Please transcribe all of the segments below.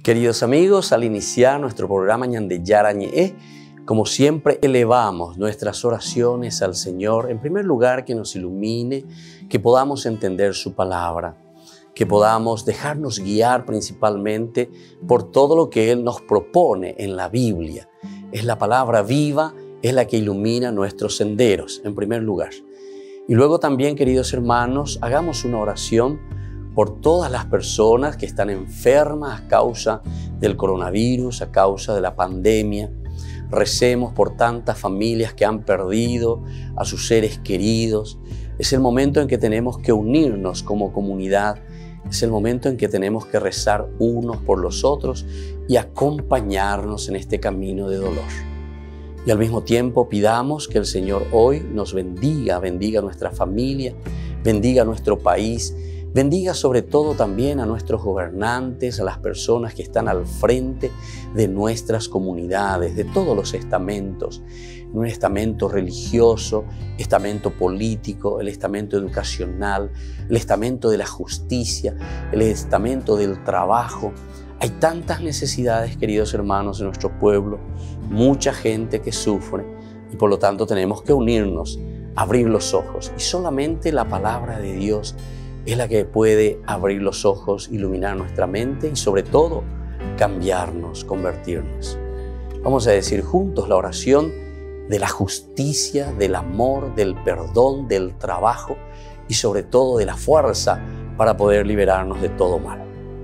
Queridos amigos, al iniciar nuestro programa Ñande Yarañe, como siempre elevamos nuestras oraciones al Señor, en primer lugar que nos ilumine, que podamos entender su palabra, que podamos dejarnos guiar principalmente por todo lo que Él nos propone en la Biblia. Es la palabra viva, es la que ilumina nuestros senderos, en primer lugar. Y luego también, queridos hermanos, hagamos una oración por todas las personas que están enfermas a causa del coronavirus, a causa de la pandemia. Recemos por tantas familias que han perdido a sus seres queridos. Es el momento en que tenemos que unirnos como comunidad. Es el momento en que tenemos que rezar unos por los otros y acompañarnos en este camino de dolor. Y al mismo tiempo pidamos que el Señor hoy nos bendiga, bendiga a nuestra familia, bendiga a nuestro país, bendiga sobre todo también a nuestros gobernantes, a las personas que están al frente de nuestras comunidades, de todos los estamentos, un estamento religioso, estamento político, el estamento educacional, el estamento de la justicia, el estamento del trabajo. Hay tantas necesidades, queridos hermanos, en nuestro pueblo, mucha gente que sufre y por lo tanto tenemos que unirnos, abrir los ojos y solamente la palabra de Dios es la que puede abrir los ojos, iluminar nuestra mente y sobre todo cambiarnos, convertirnos. Vamos a decir juntos la oración de la justicia, del amor, del perdón, del trabajo y sobre todo de la fuerza para poder liberarnos de todo mal.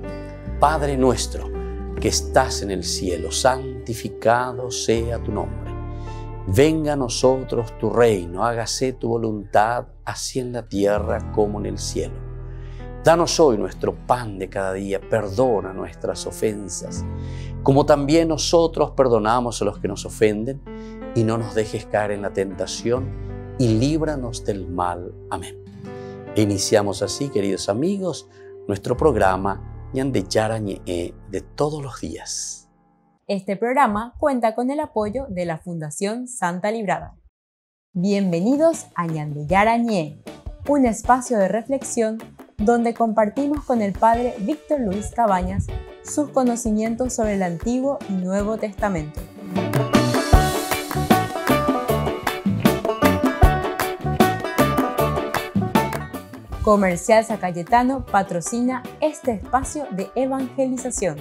Padre nuestro que estás en el cielo, santificado sea tu nombre. Venga a nosotros tu reino, hágase tu voluntad, así en la tierra como en el cielo. Danos hoy nuestro pan de cada día, perdona nuestras ofensas, como también nosotros perdonamos a los que nos ofenden, y no nos dejes caer en la tentación, y líbranos del mal. Amén. E iniciamos así, queridos amigos, nuestro programa Ñande Yarañe de todos los días. Este programa cuenta con el apoyo de la Fundación Santa Librada. Bienvenidos a Ñande Yarañe, un espacio de reflexión donde compartimos con el Padre Víctor Luis Cabañas sus conocimientos sobre el Antiguo y Nuevo Testamento. Comercial San Cayetano patrocina este espacio de evangelización.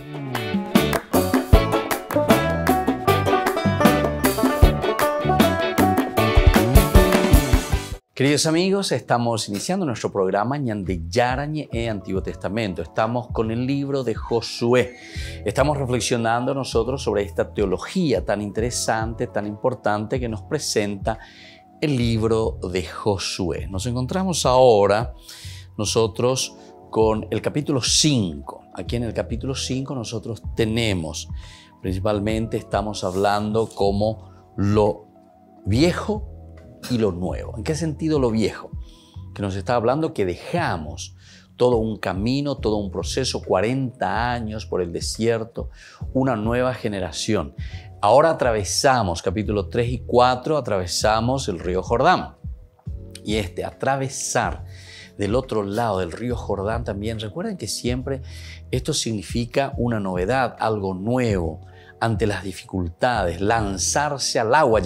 Queridos amigos, estamos iniciando nuestro programa Ñande Yarañe Antiguo Testamento. Estamos con el libro de Josué. Estamos reflexionando nosotros sobre esta teología tan interesante, tan importante que nos presenta el libro de Josué. Nos encontramos ahora nosotros con el capítulo 5. Aquí en el capítulo 5 nosotros tenemos, principalmente estamos hablando como lo viejo y lo nuevo. ¿En qué sentido lo viejo? Que nos está hablando que dejamos todo un camino, todo un proceso, 40 años por el desierto, una nueva generación. Ahora atravesamos, capítulo 3 y 4, atravesamos el río Jordán. Y atravesar del otro lado del río Jordán también, recuerden que siempre esto significa una novedad, algo nuevo, ante las dificultades, lanzarse al agua.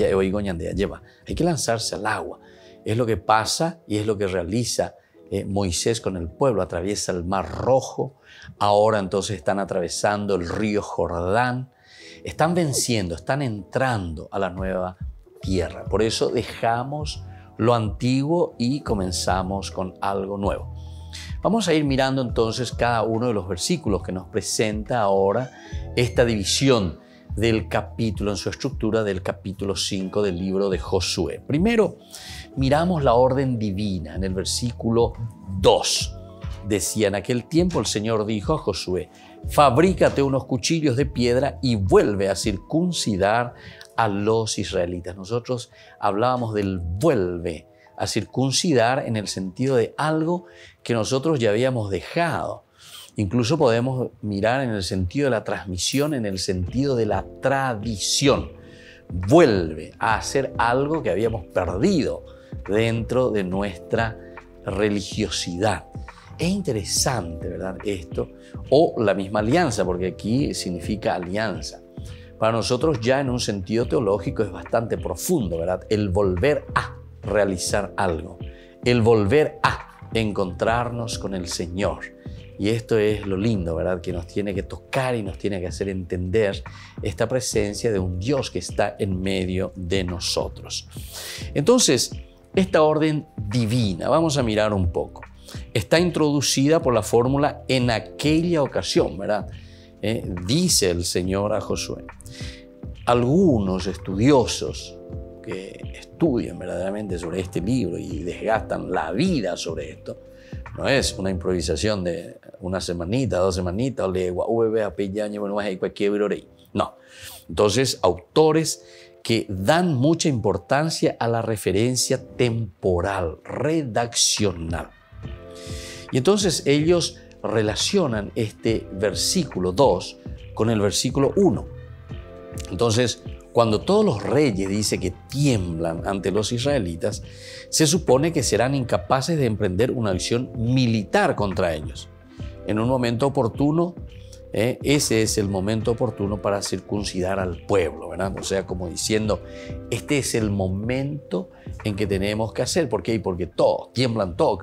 Hay que lanzarse al agua. Es lo que pasa y es lo que realiza Moisés con el pueblo. Atraviesa el Mar Rojo. Ahora entonces están atravesando el río Jordán. Están venciendo, están entrando a la nueva tierra. Por eso dejamos lo antiguo y comenzamos con algo nuevo. Vamos a ir mirando entonces cada uno de los versículos que nos presenta ahora esta división del capítulo, en su estructura del capítulo 5 del libro de Josué. Primero, miramos la orden divina en el versículo 2. Decía: en aquel tiempo el Señor dijo a Josué: fabrícate unos cuchillos de piedra y vuelve a circuncidar a los israelitas. Nosotros hablábamos del vuelve a circuncidar en el sentido de algo que nosotros ya habíamos dejado. Incluso podemos mirar en el sentido de la transmisión, en el sentido de la tradición. Vuelve a hacer algo que habíamos perdido dentro de nuestra religiosidad. Es interesante, ¿verdad? Esto, o la misma alianza, porque aquí significa alianza. Para nosotros ya en un sentido teológico es bastante profundo, ¿verdad? El volver a realizar algo, el volver a encontrarnos con el Señor. Y esto es lo lindo, ¿verdad? Que nos tiene que tocar y nos tiene que hacer entender esta presencia de un Dios que está en medio de nosotros. Entonces, esta orden divina, vamos a mirar un poco, está introducida por la fórmula en aquella ocasión, ¿verdad? Dice el Señor a Josué. Algunos estudiosos que estudian verdaderamente sobre este libro y desgastan la vida sobre esto, no es una improvisación de una semanita, 2 semanitas, o legua, no. Entonces, autores que dan mucha importancia a la referencia temporal, redaccional. Y entonces ellos relacionan este versículo 2 con el versículo 1. Entonces, cuando todos los reyes dice que tiemblan ante los israelitas, se supone que serán incapaces de emprender una acción militar contra ellos. En un momento oportuno, ese es el momento oportuno para circuncidar al pueblo, ¿verdad? O sea, como diciendo, este es el momento en que tenemos que hacer. ¿Por qué? Porque todos tiemblan, todos.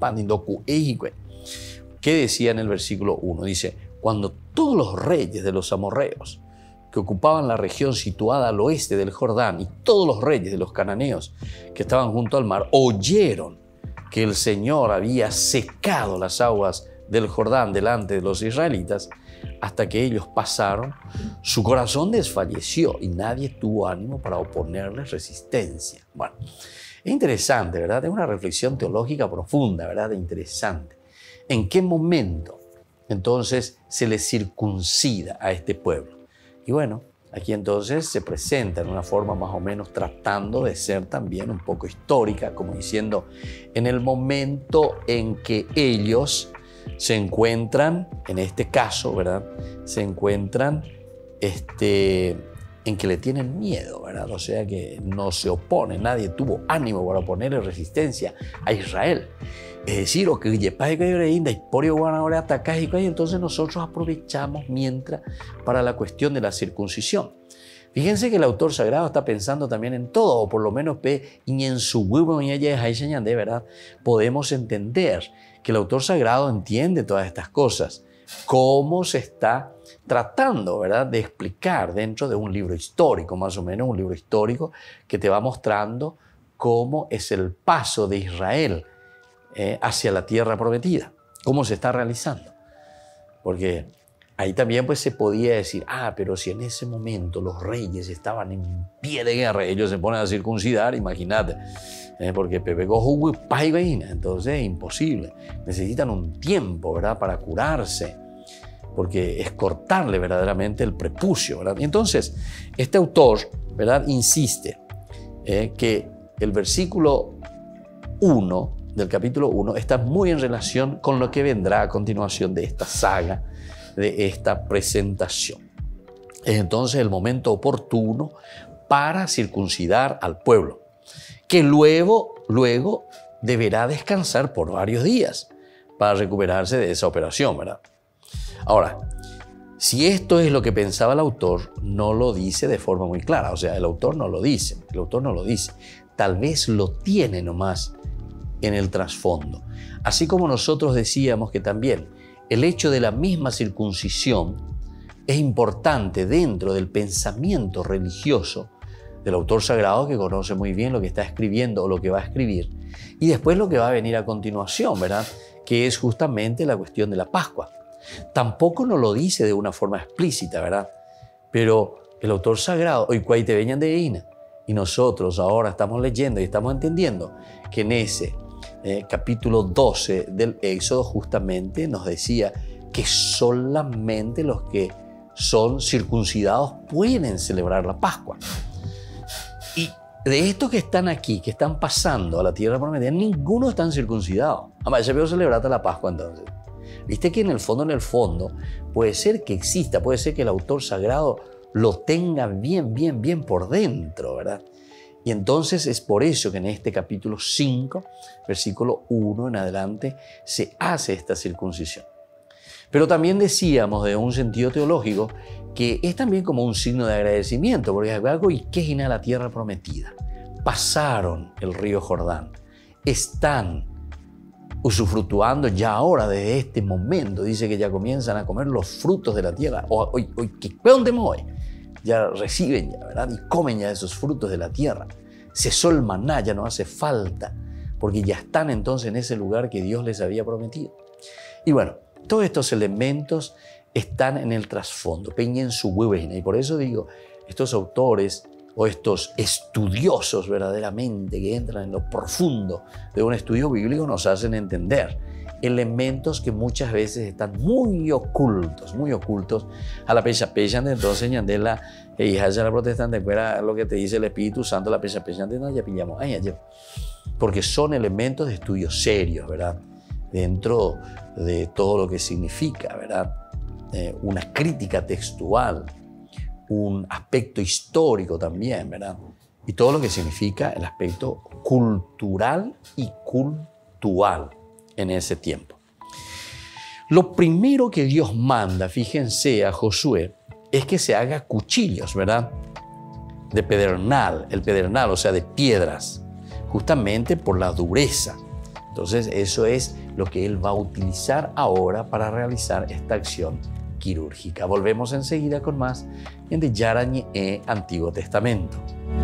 ¿Qué decía en el versículo 1? Dice, cuando todos los reyes de los amorreos que ocupaban la región situada al oeste del Jordán y todos los reyes de los cananeos que estaban junto al mar oyeron que el Señor había secado las aguas del Jordán delante de los israelitas hasta que ellos pasaron, su corazón desfalleció y nadie tuvo ánimo para oponerles resistencia. Bueno, es interesante, ¿verdad? Es una reflexión teológica profunda, ¿verdad? Interesante. ¿En qué momento entonces se le circuncida a este pueblo? Y bueno, aquí entonces se presenta en una forma más o menos tratando de ser también un poco histórica, como diciendo, en el momento en que ellos se encuentran, en este caso, ¿verdad? Se encuentran en que le tienen miedo, ¿verdad? O sea que no se opone, nadie tuvo ánimo para ponerle resistencia a Israel. Es decir, entonces nosotros aprovechamos mientras para la cuestión de la circuncisión. Fíjense que el autor sagrado está pensando también en todo, o por lo menos en su ¿verdad? Podemos entender que el autor sagrado entiende todas estas cosas, cómo se está tratando, ¿verdad?, de explicar dentro de un libro histórico, más o menos un libro histórico que te va mostrando cómo es el paso de Israel hacia la tierra prometida, cómo se está realizando. Porque ahí también pues se podía decir, pero si en ese momento los reyes estaban en pie de guerra, ellos se ponen a circuncidar, imagínate, porque entonces es imposible. Necesitan un tiempo, ¿verdad?, para curarse, porque es cortarle verdaderamente el prepucio, ¿verdad? Y entonces, este autor, ¿verdad?, insiste que el versículo 1 del capítulo 1 está muy en relación con lo que vendrá a continuación de esta saga, de esta presentación. Es entonces el momento oportuno para circuncidar al pueblo, que luego deberá descansar por varios días para recuperarse de esa operación, ¿verdad? Ahora, si esto es lo que pensaba el autor, no lo dice de forma muy clara. O sea, el autor no lo dice. Tal vez lo tiene nomás en el trasfondo. Así como nosotros decíamos que también el hecho de la misma circuncisión es importante dentro del pensamiento religioso del autor sagrado, que conoce muy bien lo que está escribiendo o lo que va a escribir, y después lo que va a venir a continuación, ¿verdad?, que es justamente la cuestión de la Pascua. Tampoco nos lo dice de una forma explícita, ¿verdad? Pero el autor sagrado, hoy cuay te veñan de Ina, y nosotros ahora estamos leyendo y estamos entendiendo que en ese capítulo 12 del Éxodo justamente nos decía que solamente los que son circuncidados pueden celebrar la Pascua. Y de estos que están aquí, que están pasando a la tierra prometida, ninguno están circuncidados. Además, se veo celebrar la Pascua entonces. Viste que en el fondo, puede ser que exista, puede ser que el autor sagrado lo tenga bien por dentro, ¿verdad? Y entonces es por eso que en este capítulo 5, versículo 1 en adelante, se hace esta circuncisión. Pero también decíamos, de un sentido teológico, que es también como un signo de agradecimiento, porque es algo y que es la tierra prometida. Pasaron el río Jordán, están usufructuando ya ahora, desde este momento, dice que ya comienzan a comer los frutos de la tierra. Hoy, ¿dónde me voy? Ya reciben, ya, ¿verdad? Y comen ya esos frutos de la tierra. Cesó el maná, ya no hace falta, porque ya están entonces en ese lugar que Dios les había prometido. Y bueno, todos estos elementos están en el trasfondo, peñen su huevena. Y por eso digo, estos autores o estos estudiosos verdaderamente que entran en lo profundo de un estudio bíblico nos hacen entender elementos que muchas veces están muy ocultos a la pecha de entonces ñandela e hija de la protestante, fuera lo que te dice el Espíritu Santo, la pecha de no ya pillamos, porque son elementos de estudio serios, ¿verdad? Dentro de todo lo que significa, ¿verdad? Una crítica textual, un aspecto histórico también, ¿verdad? Y todo lo que significa el aspecto cultural y cultural en ese tiempo. Lo primero que Dios manda, fíjense, a Josué, es que se haga cuchillos, ¿verdad? De pedernal, el pedernal, o sea, de piedras, justamente por la dureza. Entonces, eso es lo que él va a utilizar ahora para realizar esta acción quirúrgica. Volvemos enseguida con más en de Yarañé Antiguo Testamento.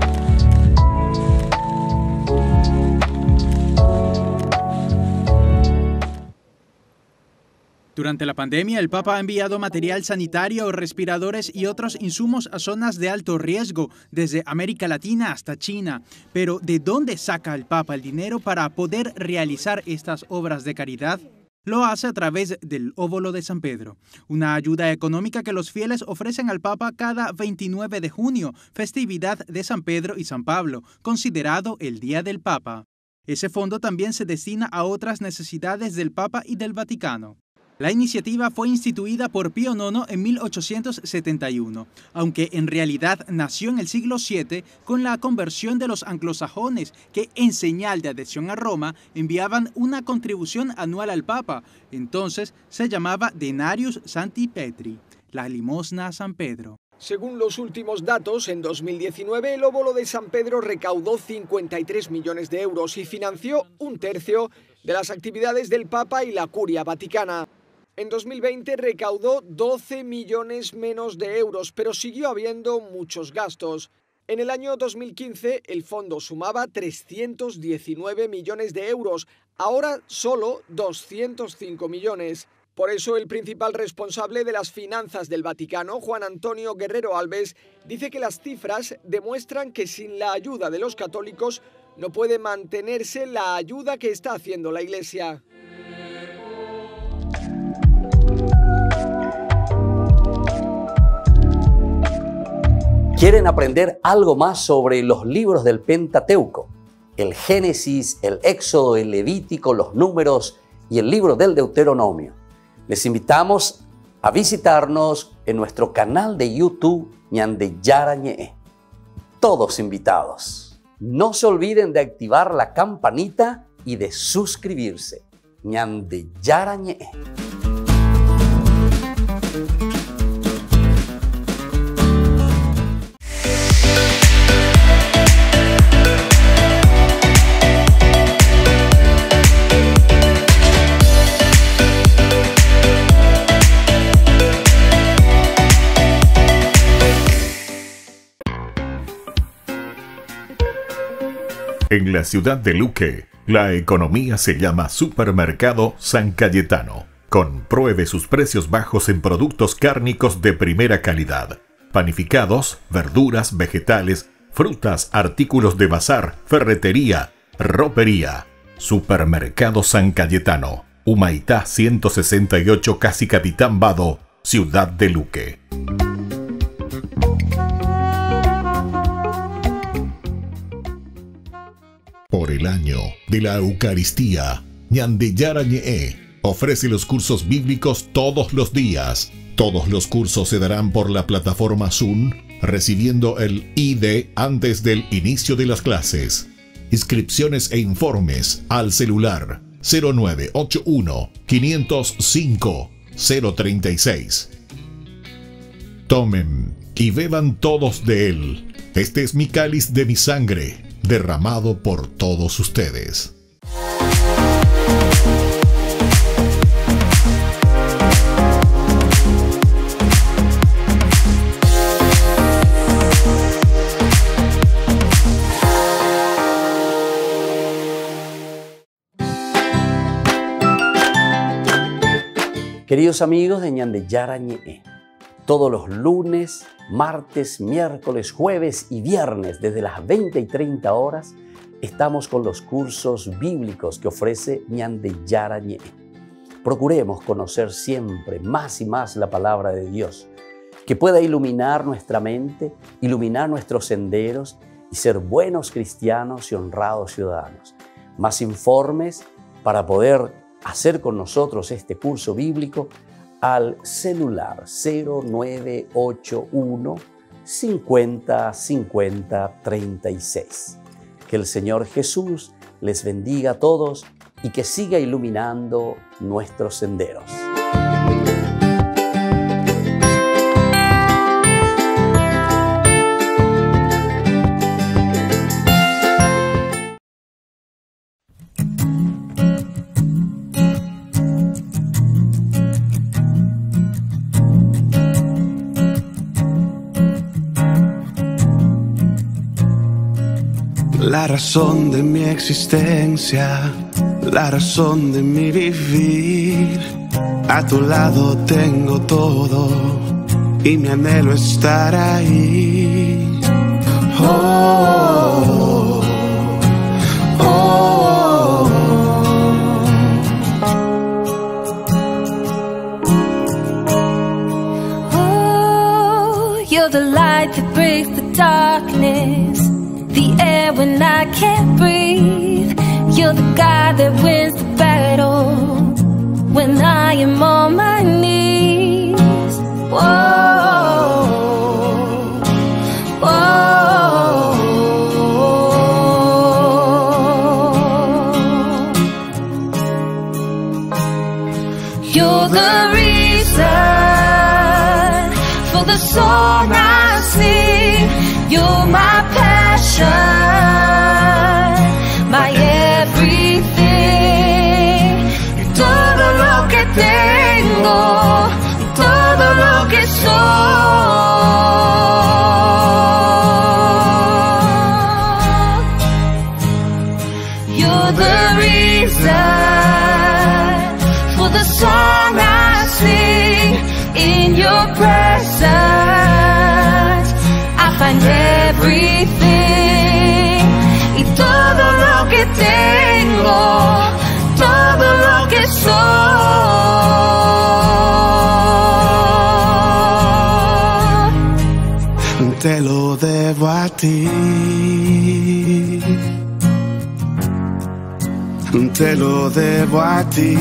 Durante la pandemia, el Papa ha enviado material sanitario, respiradores y otros insumos a zonas de alto riesgo, desde América Latina hasta China. Pero, ¿de dónde saca el Papa el dinero para poder realizar estas obras de caridad? Lo hace a través del Óvulo de San Pedro, una ayuda económica que los fieles ofrecen al Papa cada 29 de junio, festividad de San Pedro y San Pablo, considerado el Día del Papa. Ese fondo también se destina a otras necesidades del Papa y del Vaticano. La iniciativa fue instituida por Pío IX en 1871, aunque en realidad nació en el siglo VII con la conversión de los anglosajones que, en señal de adhesión a Roma, enviaban una contribución anual al Papa. Entonces se llamaba Denarius Sancti Petri, la limosna a San Pedro. Según los últimos datos, en 2019 el Óvulo de San Pedro recaudó 53 millones de euros y financió un tercio de las actividades del Papa y la Curia Vaticana. En 2020 recaudó 12 millones menos de euros, pero siguió habiendo muchos gastos. En el año 2015 el fondo sumaba 319 millones de euros, ahora solo 205 millones. Por eso el principal responsable de las finanzas del Vaticano, Juan Antonio Guerrero Alves, dice que las cifras demuestran que sin la ayuda de los católicos no puede mantenerse la ayuda que está haciendo la Iglesia. ¿Quieren aprender algo más sobre los libros del Pentateuco? El Génesis, el Éxodo, el Levítico, los Números y el libro del Deuteronomio. Les invitamos a visitarnos en nuestro canal de YouTube Ñande Yarañé. Todos invitados. No se olviden de activar la campanita y de suscribirse. Ñande Yarañé. En la ciudad de Luque, la economía se llama Supermercado San Cayetano. Compruebe sus precios bajos en productos cárnicos de primera calidad. Panificados, verduras, vegetales, frutas, artículos de bazar, ferretería, ropería. Supermercado San Cayetano. Humaitá 168, Casi Capitán Vado, ciudad de Luque. Por el año de la Eucaristía, Ñande Yarañé ofrece los cursos bíblicos todos los días. Todos los cursos se darán por la plataforma Zoom, recibiendo el ID antes del inicio de las clases. Inscripciones e informes al celular 0981 505 036. Tomen y beban todos de él. Este es mi cáliz de mi sangre, derramado por todos ustedes. Queridos amigos de Ñande Yarañe, todos los lunes, martes, miércoles, jueves y viernes desde las 20 y 30 horas estamos con los cursos bíblicos que ofrece Ñande Yarañe. Procuremos conocer siempre más y más la palabra de Dios, que pueda iluminar nuestra mente, iluminar nuestros senderos y ser buenos cristianos y honrados ciudadanos. Más informes para poder hacer con nosotros este curso bíblico al celular 0981 50 50 36. Que el Señor Jesús les bendiga a todos y que siga iluminando nuestros senderos. La razón de mi existencia, la razón de mi vivir. A tu lado tengo todo y mi anhelo es estar ahí. Oh, oh, oh. You're the light that breaks the darkness, the air when I can't breathe. You're the God that wins the battle when I am on my knees. Whoa, whoa. You're the reason for the song I sing. You're my passion, my everything. Y todo lo que tengo, y todo lo que soy. You're the reason for the song I sing. In your presence I find everything. Y todo lo que tengo, todo lo que soy, te lo debo a ti. Te lo debo a ti.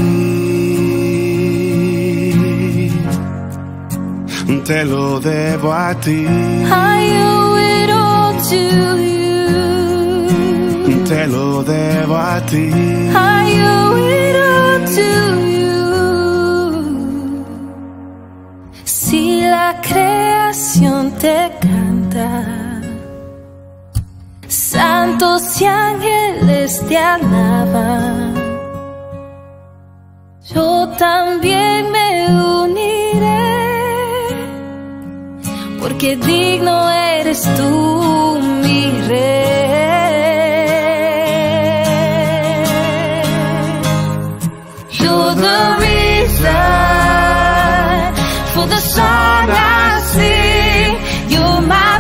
Te lo debo a ti. I owe it all to you. Te lo debo a ti. I owe it all to you. Si la creación te canta, santos y ángeles te alaban, yo también me uniré, porque digno eres tú, mi rey. You're the reason for the song I sing. You're my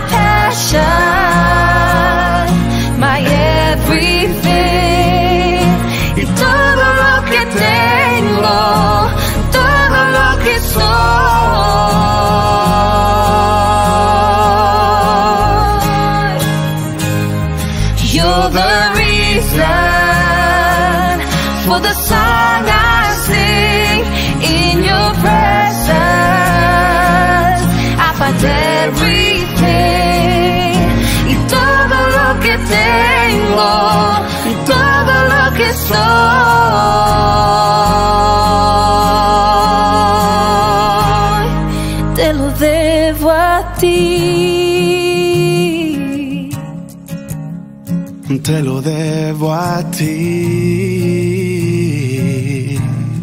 passion, my everything. Y todo lo que tengo, todo lo que soy. You're the reason for the song I sing. In your presence everything. Y todo lo que tengo, y todo lo que soy, te lo debo a ti. Te lo debo a ti.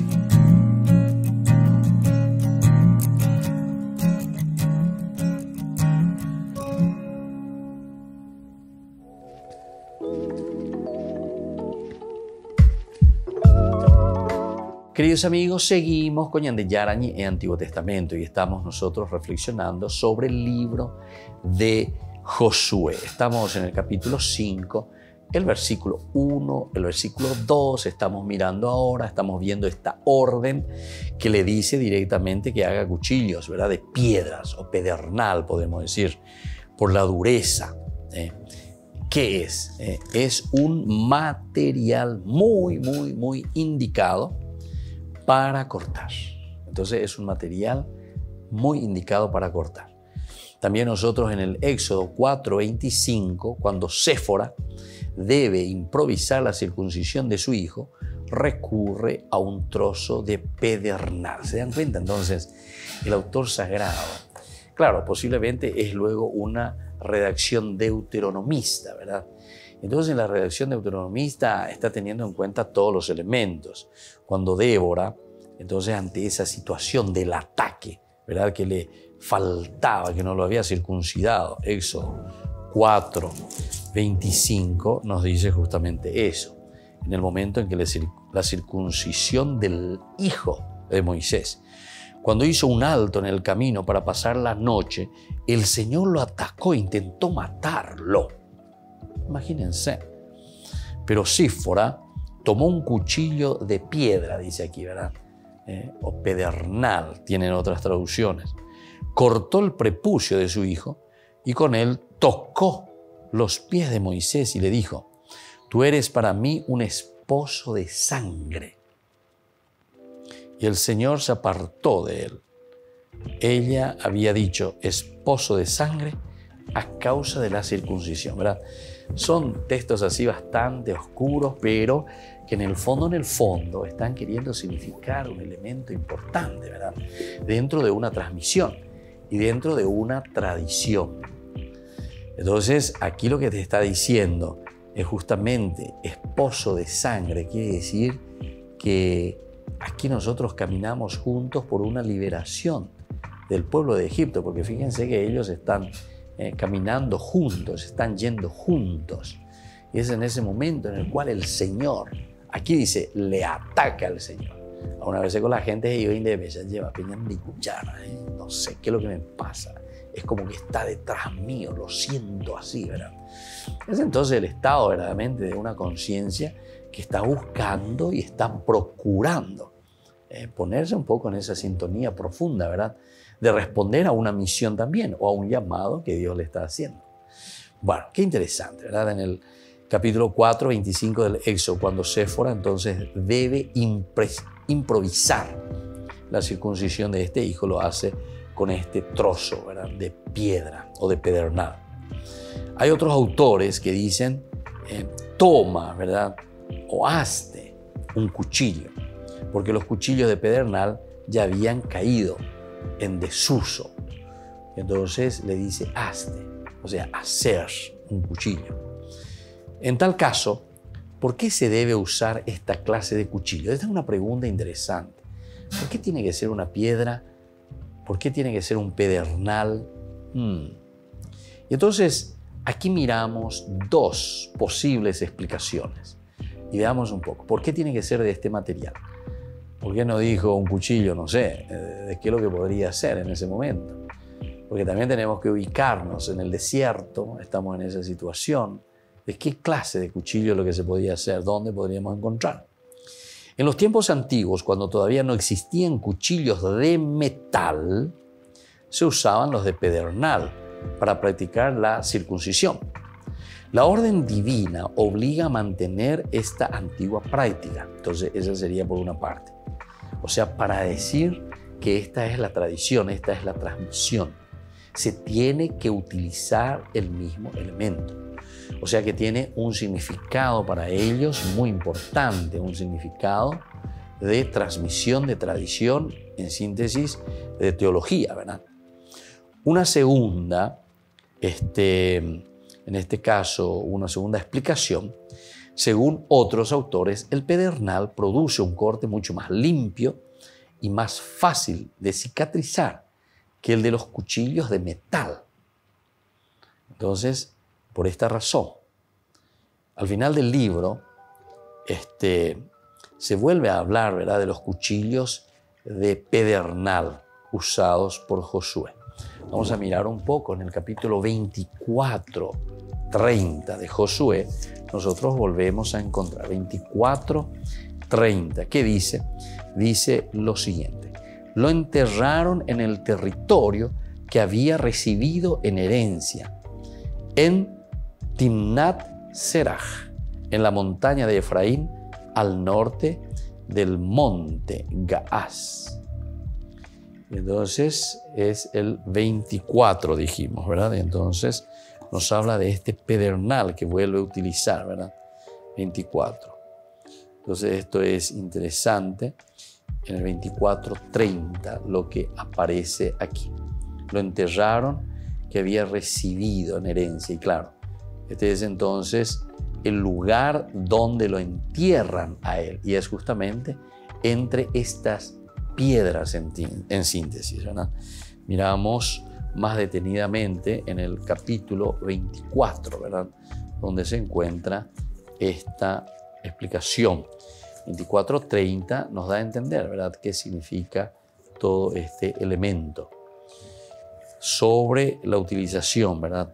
Queridos amigos, seguimos con Ñande Yarañi en Antiguo Testamento y estamos nosotros reflexionando sobre el libro de Josué. Estamos en el capítulo 5, el versículo 1, el versículo 2, estamos mirando ahora, estamos viendo esta orden que le dice directamente que haga cuchillos, ¿verdad? De piedras o pedernal, podemos decir, por la dureza. ¿Qué es? Es un material muy indicado para cortar. Entonces es un material muy indicado para cortar. También nosotros en el Éxodo 4:25, cuando Séfora debe improvisar la circuncisión de su hijo, recurre a un trozo de pedernal. ¿Se dan cuenta? Entonces, el autor sagrado, claro, posiblemente es luego una redacción deuteronomista, ¿verdad? Entonces, en la redacción deuteronomista está teniendo en cuenta todos los elementos. Cuando Débora, entonces, ante esa situación del ataque, ¿verdad?, que le faltaba, que no lo había circuncidado, Éxodo 4:25 nos dice justamente eso. En el momento en que la circuncisión del hijo de Moisés, cuando hizo un alto en el camino para pasar la noche, el Señor lo atacó e intentó matarlo. Imagínense. Pero Séfora tomó un cuchillo de piedra, dice aquí, ¿verdad? O pedernal, tienen otras traducciones. Cortó el prepucio de su hijo y con él tocó los pies de Moisés y le dijo: tú eres para mí un esposo de sangre. Y el Señor se apartó de él. Ella había dicho esposo de sangre a causa de la circuncisión, ¿verdad? Son textos así bastante oscuros, pero que en el fondo están queriendo significar un elemento importante, ¿verdad? Dentro de una transmisión y dentro de una tradición. Entonces, aquí lo que te está diciendo es justamente esposo de sangre. Quiere decir que aquí nosotros caminamos juntos por una liberación del pueblo de Egipto, porque fíjense que ellos están caminando juntos, están yendo juntos. Y es en ese momento en el cual el Señor, aquí dice, le ataca al Señor. A una vez con la gente y hoy de lleva peña mi cuchara, no sé qué es lo que me pasa. Es como que está detrás mío, lo siento así, ¿verdad? Es entonces el estado verdaderamente de una conciencia que está buscando y está procurando ponerse un poco en esa sintonía profunda, ¿verdad? De responder a una misión también o a un llamado que Dios le está haciendo. Bueno, qué interesante, ¿verdad? En el capítulo 4:25 del Éxodo, cuando Séfora entonces debe improvisar la circuncisión de este hijo, lo hace con este trozo, ¿verdad?, de piedra o de pedernal. Hay otros autores que dicen, toma, ¿verdad?, o hazte un cuchillo, porque los cuchillos de pedernal ya habían caído en desuso. Entonces le dice hazte, o sea, hacer un cuchillo. En tal caso, ¿por qué se debe usar esta clase de cuchillo? Esta es una pregunta interesante. ¿Por qué tiene que ser una piedra? ¿Por qué tiene que ser un pedernal? Y entonces, aquí miramos dos posibles explicaciones. Y veamos un poco, ¿por qué tiene que ser de este material? ¿Por qué no dijo un cuchillo, no sé, de qué es lo que podría ser en ese momento? Porque también tenemos que ubicarnos en el desierto, estamos en esa situación. ¿De qué clase de cuchillo es lo que se podía hacer? ¿Dónde podríamos encontrar? En los tiempos antiguos, cuando todavía no existían cuchillos de metal, se usaban los de pedernal para practicar la circuncisión. La orden divina obliga a mantener esta antigua práctica. Entonces, esa sería por una parte. O sea, para decir que esta es la tradición, esta es la transmisión. se tiene que utilizar el mismo elemento. O sea que tiene un significado para ellos muy importante, un significado de transmisión de tradición, en síntesis, de teología, ¿verdad? Una segunda, en este caso, una segunda explicación, según otros autores, el pedernal produce un corte mucho más limpio y más fácil de cicatrizar que el de los cuchillos de metal. Entonces, por esta razón, al final del libro, se vuelve a hablar, ¿verdad?, de los cuchillos de pedernal usados por Josué. Vamos a mirar un poco en el capítulo 24:30 de Josué. Nosotros volvemos a encontrar 24:30. ¿Qué dice? Dice lo siguiente: lo enterraron en el territorio que había recibido en herencia, en Timnat Serach, en la montaña de Efraín, al norte del monte Gaás. Entonces es el 24, dijimos, ¿verdad? Entonces nos habla de este pedernal que vuelve a utilizar, ¿verdad? 24. Entonces esto es interesante. En el 24:30 lo que aparece aquí. Lo enterraron que había recibido en herencia. Y claro, este es entonces el lugar donde lo entierran a él. Y es justamente entre estas piedras en síntesis, ¿verdad? Miramos más detenidamente en el capítulo 24, ¿verdad?, donde se encuentra esta explicación. 24:30 nos da a entender, ¿verdad?, qué significa todo este elemento. Sobre la utilización, ¿verdad?,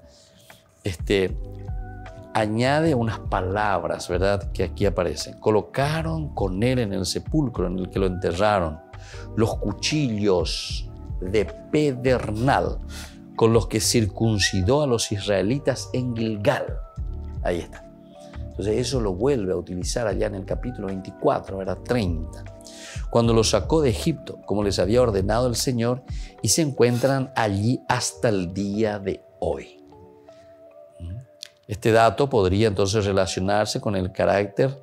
añade unas palabras, ¿verdad?, que aquí aparecen. Colocaron con él en el sepulcro en el que lo enterraron los cuchillos de pedernal con los que circuncidó a los israelitas en Gilgal. Ahí está. Entonces eso lo vuelve a utilizar allá en el capítulo 24, ¿verdad?, 30. Cuando los sacó de Egipto, como les había ordenado el Señor, y se encuentran allí hasta el día de hoy. Este dato podría entonces relacionarse con el carácter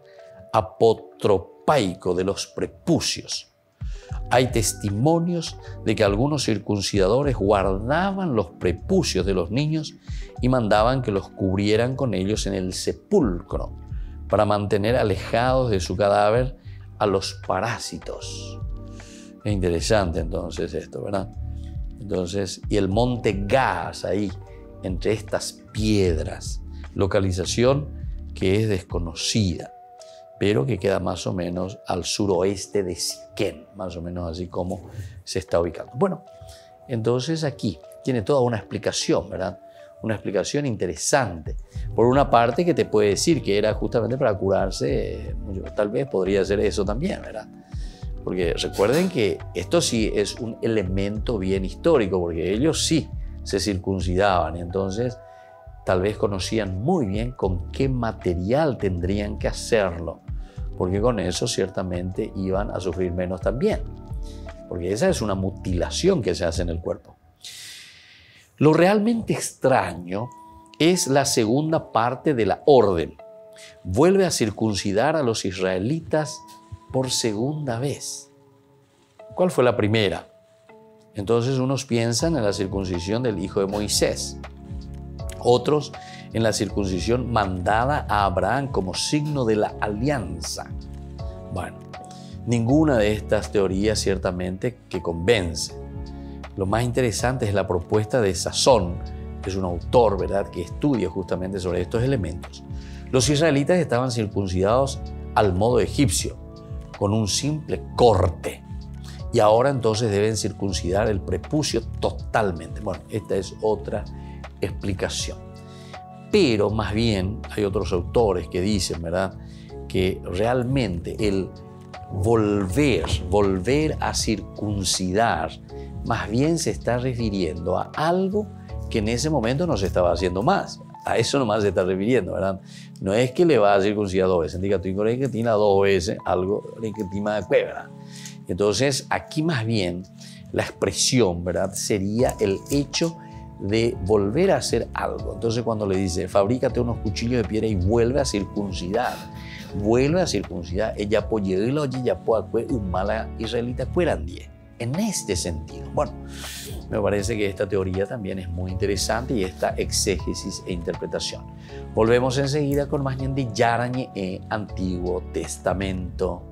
apotropaico de los prepucios. Hay testimonios de que algunos circuncidadores guardaban los prepucios de los niños y mandaban que los cubrieran con ellos en el sepulcro para mantener alejados de su cadáver a los parásitos. Es interesante entonces esto, ¿verdad? Entonces, y el monte Gaás ahí, entre estas piedras, localización que es desconocida, pero que queda más o menos al suroeste de Siquén, más o menos así como se está ubicando. Bueno, entonces aquí tiene toda una explicación, ¿verdad? Una explicación interesante. Por una parte que te puede decir que era justamente para curarse, tal vez podría ser eso también, ¿verdad? Porque recuerden que esto sí es un elemento bien histórico, porque ellos sí se circuncidaban y entonces tal vez conocían muy bien con qué material tendrían que hacerlo, porque con eso ciertamente iban a sufrir menos también, porque esa es una mutilación que se hace en el cuerpo. Lo realmente extraño es la segunda parte de la orden. Vuelve a circuncidar a los israelitas por segunda vez. ¿Cuál fue la primera? Entonces unos piensan en la circuncisión del hijo de Moisés, otros en la circuncisión mandada a Abraham como signo de la alianza. Bueno, ninguna de estas teorías ciertamente que convence. Lo más interesante es la propuesta de Sazón, que es un autor, ¿verdad?, que estudia justamente sobre estos elementos. Los israelitas estaban circuncidados al modo egipcio, con un simple corte, y ahora entonces deben circuncidar el prepucio totalmente. Bueno, esta es otra explicación. Pero más bien hay otros autores que dicen, ¿verdad?, que realmente el volver a circuncidar más bien se está refiriendo a algo que en ese momento no se estaba haciendo más. A eso nomás se está refiriendo, ¿verdad? No es que le va a circuncidar 2 veces. Diga, tú que tiene 2 veces algo que tima de cuebra. Entonces, aquí más bien la expresión, ¿verdad?, sería el hecho de volver a hacer algo. Entonces cuando le dice, fabrícate unos cuchillos de piedra y vuelve a circuncidar, ella apoyó ya puede un mala israelita cuerandie. En este sentido. Bueno, me parece que esta teoría también es muy interesante y esta exégesis e interpretación. Volvemos enseguida con más de Yarañe e Antiguo Testamento.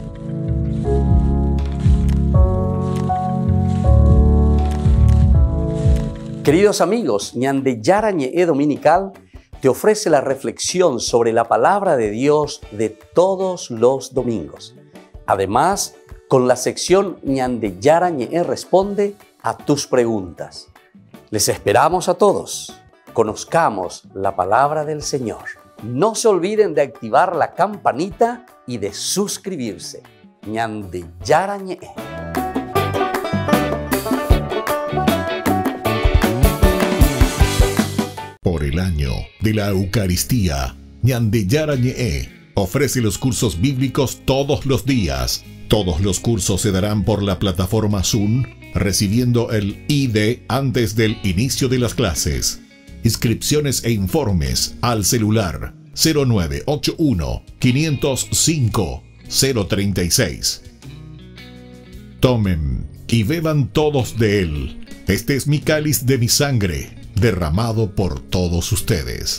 Queridos amigos, Ñande Yarañe e Dominical te ofrece la reflexión sobre la palabra de Dios de todos los domingos. Además, con la sección Ñande Yarañe responde a tus preguntas. Les esperamos a todos. Conozcamos la palabra del Señor. No se olviden de activar la campanita y de suscribirse. Ñande Yarañe. Por el año de la Eucaristía, Ñande Yarañe ofrece los cursos bíblicos todos los días. Todos los cursos se darán por la plataforma Zoom, recibiendo el ID antes del inicio de las clases. Inscripciones e informes al celular 0981 505 036. Tomen y beban todos de él. Este es mi cáliz de mi sangre, derramado por todos ustedes.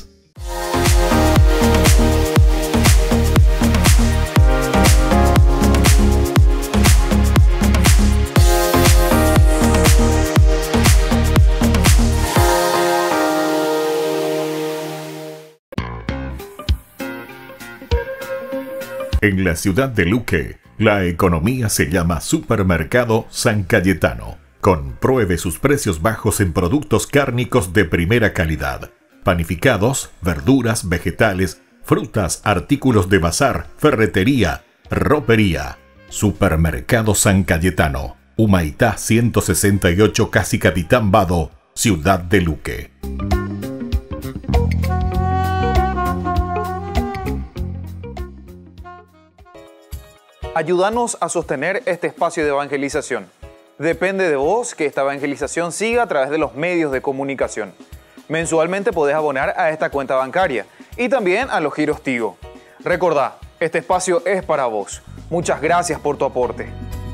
En la ciudad de Luque, la economía se llama Supermercado San Cayetano. Compruebe sus precios bajos en productos cárnicos de primera calidad. Panificados, verduras, vegetales, frutas, artículos de bazar, ferretería, ropería. Supermercado San Cayetano, Humaitá 168, Casi Capitán Vado, ciudad de Luque. Ayúdanos a sostener este espacio de evangelización. Depende de vos que esta evangelización siga a través de los medios de comunicación. Mensualmente podés abonar a esta cuenta bancaria y también a los giros Tigo. Recordá, este espacio es para vos. Muchas gracias por tu aporte.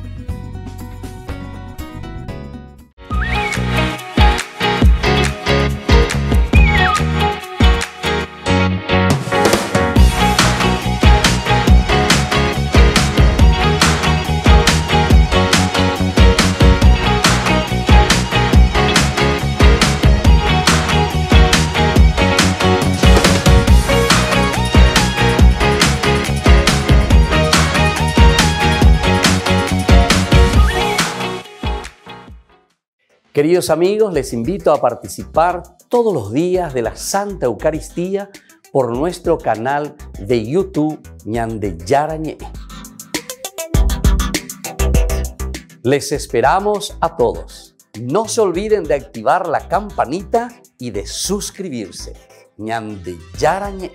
Queridos amigos, les invito a participar todos los días de la Santa Eucaristía por nuestro canal de YouTube Ñande Yarañe. Les esperamos a todos. No se olviden de activar la campanita y de suscribirse. Ñande Yarañe.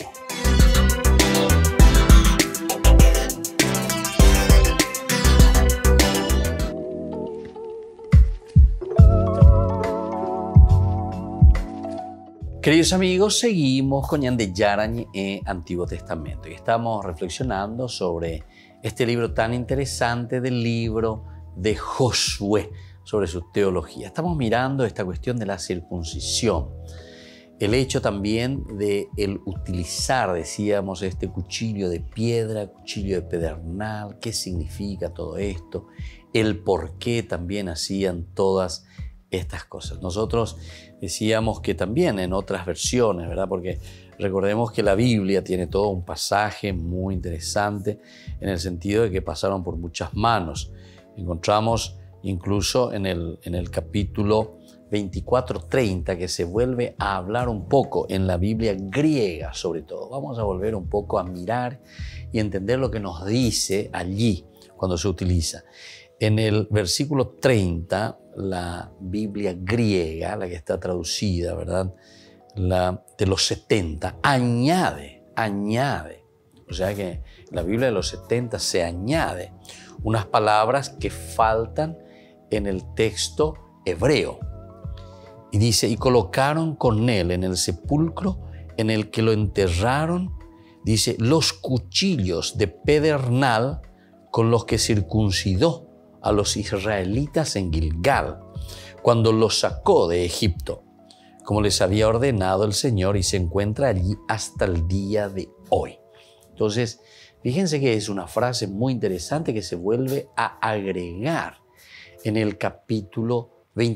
Queridos amigos, seguimos con Ñande Yarañe Antiguo Testamento y estamos reflexionando sobre este libro tan interesante del libro de Josué, sobre su teología. Estamos mirando esta cuestión de la circuncisión, el hecho también de el utilizar, decíamos, este cuchillo de piedra, cuchillo de pedernal, qué significa todo esto, el por qué también hacían todas estas cosas. Nosotros decíamos que también en otras versiones, ¿verdad? Porque recordemos que la Biblia tiene todo un pasaje muy interesante en el sentido de que pasaron por muchas manos. Encontramos incluso en el capítulo 24-30 que se vuelve a hablar un poco en la Biblia griega sobre todo. Vamos a volver un poco a mirar y entender lo que nos dice allí cuando se utiliza. En el versículo 30, la Biblia griega, la que está traducida, ¿verdad? La de los 70, añade. O sea que en la Biblia de los 70 se añade unas palabras que faltan en el texto hebreo. Y dice, y colocaron con él en el sepulcro en el que lo enterraron, dice, los cuchillos de pedernal con los que circuncidó a los israelitas en Gilgal, cuando los sacó de Egipto, como les había ordenado el Señor, y se encuentra allí hasta el día de hoy. Entonces, fíjense que es una frase muy interesante que se vuelve a agregar en el capítulo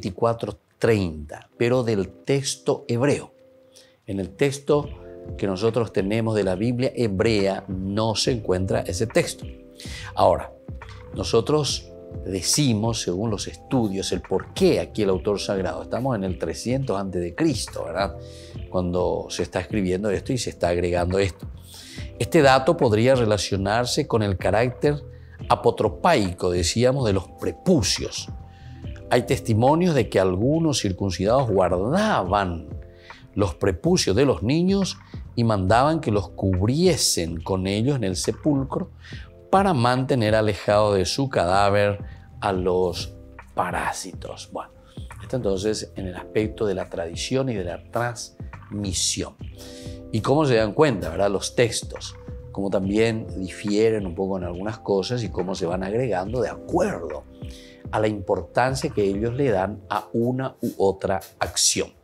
24:30, pero del texto hebreo. En el texto que nosotros tenemos de la Biblia hebrea no se encuentra ese texto. Ahora, nosotros decimos, según los estudios, el por qué aquí el autor sagrado. Estamos en el 300 a.C., ¿verdad? Cuando se está escribiendo esto y se está agregando esto. Este dato podría relacionarse con el carácter apotropaico, decíamos, de los prepucios. Hay testimonios de que algunos circuncidados guardaban los prepucios de los niños y mandaban que los cubriesen con ellos en el sepulcro para mantener alejado de su cadáver a los parásitos. Bueno, esto entonces en el aspecto de la tradición y de la transmisión. Y cómo se dan cuenta, ¿verdad? Los textos, cómo también difieren un poco en algunas cosas y cómo se van agregando de acuerdo a la importancia que ellos le dan a una u otra acción.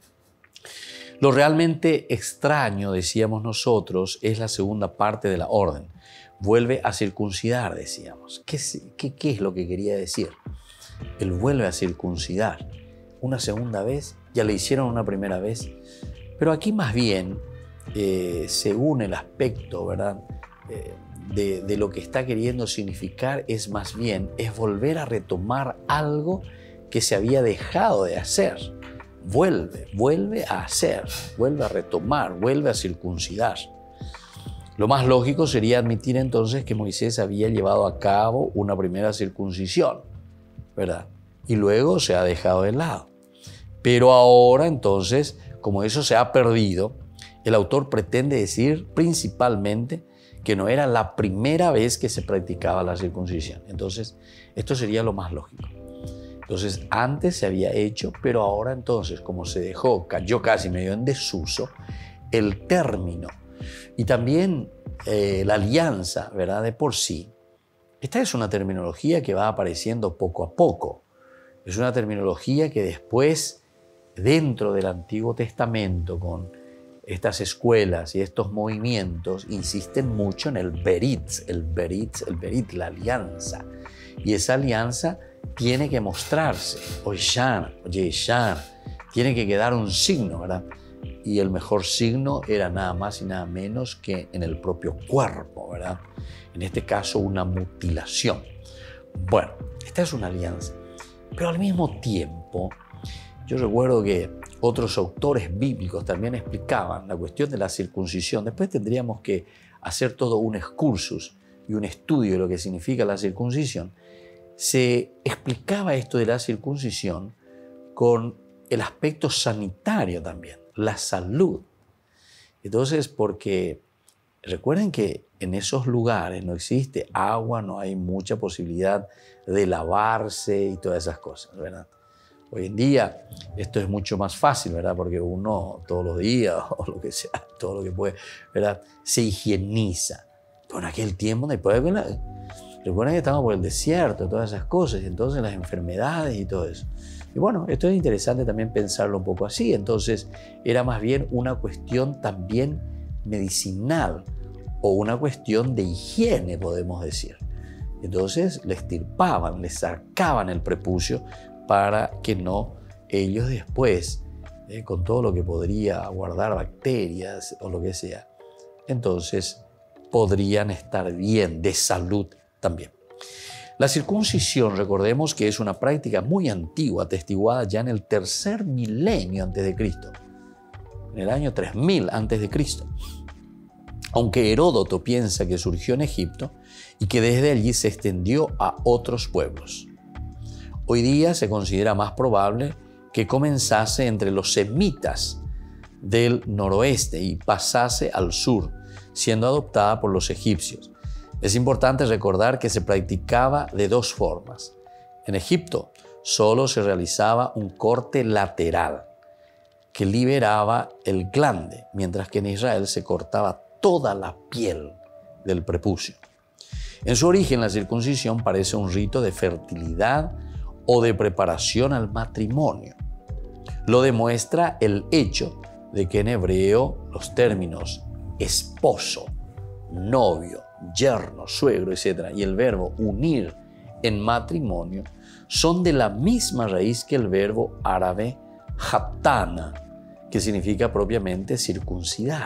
Lo realmente extraño, decíamos nosotros, es la segunda parte de la orden. Vuelve a circuncidar, decíamos. ¿Qué es lo que quería decir? Él vuelve a circuncidar. Una segunda vez, ya le hicieron una primera vez. Pero aquí más bien, según el aspecto, ¿verdad? De lo que está queriendo significar, es más bien, es volver a retomar algo que se había dejado de hacer. Vuelve a hacer, vuelve a retomar, vuelve a circuncidar. Lo más lógico sería admitir entonces que Moisés había llevado a cabo una primera circuncisión, ¿verdad? Y luego se ha dejado de lado. Pero ahora entonces, como eso se ha perdido, el autor pretende decir principalmente que no era la primera vez que se practicaba la circuncisión. Entonces, esto sería lo más lógico. Entonces, antes se había hecho, pero ahora entonces, como se dejó, cayó casi medio en desuso, el término y también la alianza, ¿verdad? De por sí. Esta es una terminología que va apareciendo poco a poco. Es una terminología que después, dentro del Antiguo Testamento, con estas escuelas y estos movimientos, insisten mucho en el berit, la alianza. Y esa alianza tiene que mostrarse, oyar, tiene que quedar un signo, ¿verdad? Y el mejor signo era nada más y nada menos que en el propio cuerpo, ¿verdad? En este caso, una mutilación. Bueno, esta es una alianza. Pero al mismo tiempo, yo recuerdo que otros autores bíblicos también explicaban la cuestión de la circuncisión. Después tendríamos que hacer todo un excursus y un estudio de lo que significa la circuncisión. Se explicaba esto de la circuncisión con el aspecto sanitario también, la salud. Entonces, porque recuerden que en esos lugares no existe agua, no hay mucha posibilidad de lavarse y todas esas cosas, ¿verdad? Hoy en día esto es mucho más fácil, ¿verdad? Porque uno todos los días o lo que sea, todo lo que puede, ¿verdad? Se higieniza. Pero en aquel tiempo, recuerden que estamos por el desierto, todas esas cosas, y entonces las enfermedades y todo eso. Y bueno, esto es interesante también pensarlo un poco así. Entonces era más bien una cuestión también medicinal o una cuestión de higiene, podemos decir. Entonces le extirpaban, le sacaban el prepucio para que no ellos después, con todo lo que podría guardar bacterias o lo que sea, entonces podrían estar bien de salud también. La circuncisión, recordemos que es una práctica muy antigua, atestiguada ya en el tercer milenio antes de Cristo, en el año 3000 antes de Cristo. Aunque Heródoto piensa que surgió en Egipto y que desde allí se extendió a otros pueblos. Hoy día se considera más probable que comenzase entre los semitas del noroeste y pasase al sur, siendo adoptada por los egipcios. Es importante recordar que se practicaba de dos formas. En Egipto, solo se realizaba un corte lateral que liberaba el glande, mientras que en Israel se cortaba toda la piel del prepucio. En su origen, la circuncisión parece un rito de fertilidad o de preparación al matrimonio. Lo demuestra el hecho de que en hebreo los términos esposo, novio, yerno, suegro, etc. y el verbo unir en matrimonio son de la misma raíz que el verbo árabe hatana, que significa propiamente circuncidar,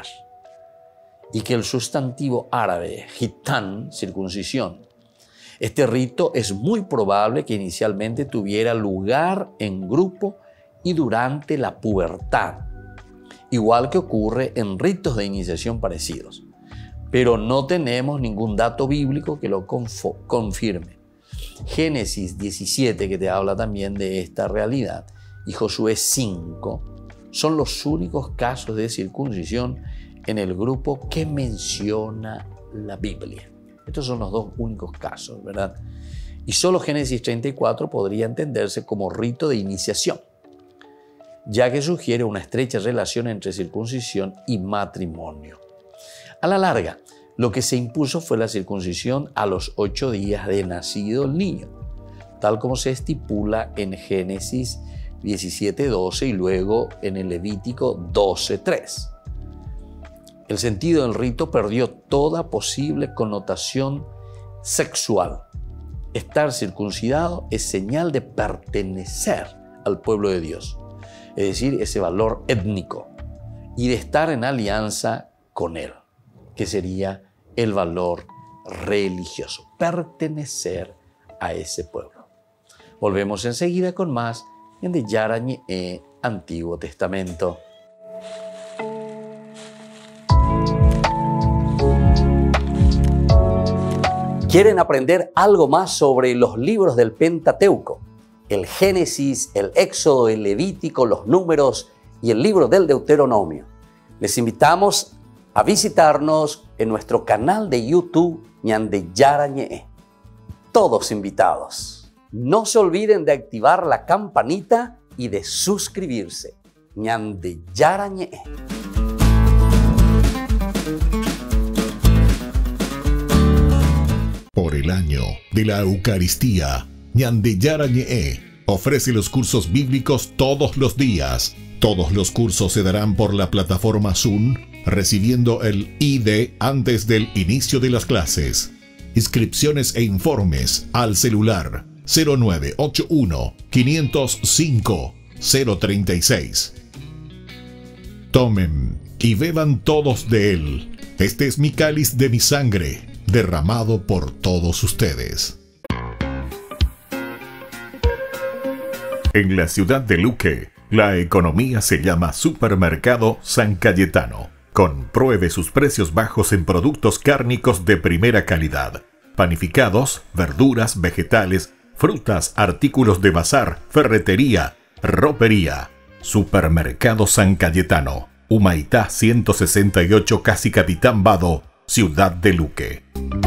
y que el sustantivo árabe hitan, circuncisión. Este rito es muy probable que inicialmente tuviera lugar en grupo y durante la pubertad, igual que ocurre en ritos de iniciación parecidos, pero no tenemos ningún dato bíblico que lo confirme. Génesis 17, que te habla también de esta realidad, y Josué 5 son los únicos casos de circuncisión en el grupo que menciona la Biblia. Estos son los dos únicos casos, ¿verdad? Y solo Génesis 34 podría entenderse como rito de iniciación, ya que sugiere una estrecha relación entre circuncisión y matrimonio. A la larga, lo que se impuso fue la circuncisión a los 8 días de nacido el niño, tal como se estipula en Génesis 17:12 y luego en el Levítico 12:3. El sentido del rito perdió toda posible connotación sexual. Estar circuncidado es señal de pertenecer al pueblo de Dios, es decir, ese valor étnico, y de estar en alianza con Él, que sería el valor religioso, pertenecer a ese pueblo. Volvemos enseguida con más en de Yarañe Antiguo Testamento. ¿Quieren aprender algo más sobre los libros del Pentateuco? El Génesis, el Éxodo, el Levítico, los Números y el libro del Deuteronomio. Les invitamos a visitarnos en nuestro canal de YouTube Ñande Yarañe. Todos invitados. No se olviden de activar la campanita y de suscribirse. Ñande Yarañe. Por el año de la Eucaristía, Ñande Yarañe ofrece los cursos bíblicos todos los días. Todos los cursos se darán por la plataforma Zoom, recibiendo el ID antes del inicio de las clases. Inscripciones e informes al celular 0981 505 036. Tomen y beban todos de él. Este es mi cáliz de mi sangre, derramado por todos ustedes. En la ciudad de Luque, la economía se llama Supermercado San Cayetano. Compruebe sus precios bajos en productos cárnicos de primera calidad. Panificados, verduras, vegetales, frutas, artículos de bazar, ferretería, ropería. Supermercado San Cayetano. Humaitá 168, Casi Capitán Vado, ciudad de Luque.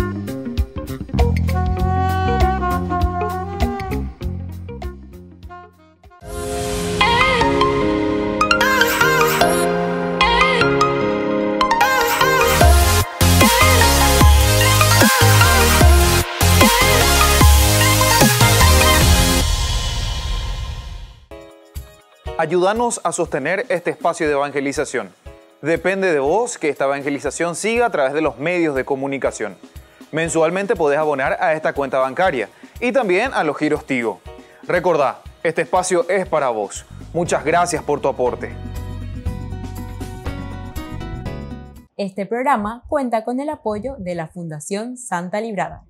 Ayúdanos a sostener este espacio de evangelización. Depende de vos que esta evangelización siga a través de los medios de comunicación. Mensualmente podés abonar a esta cuenta bancaria y también a los giros Tigo. Recordá, este espacio es para vos. Muchas gracias por tu aporte. Este programa cuenta con el apoyo de la Fundación Santa Librada.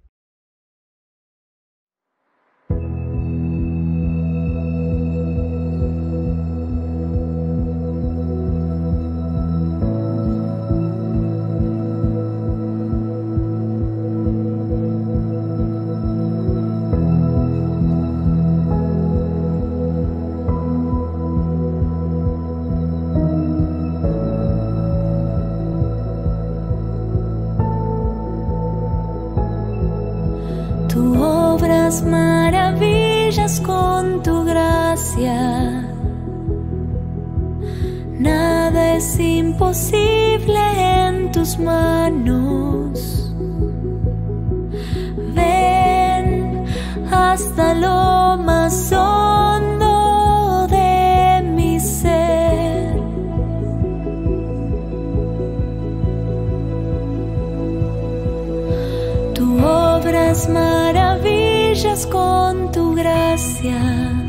Tu obras maravillas maravillas con tu gracia. Nada es imposible en tus manos. Ven hasta lo más hondo de mi ser. Tú obras maravillas con tu gracia.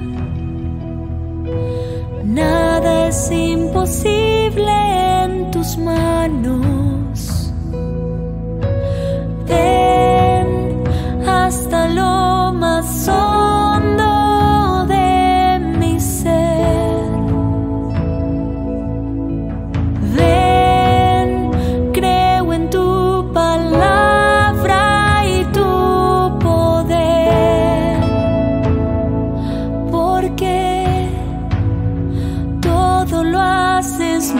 Nada es imposible en tus manos. Ven hasta lo más hondo de mi ser. Ven, creo en tu palabra y tu poder, porque todo lo haces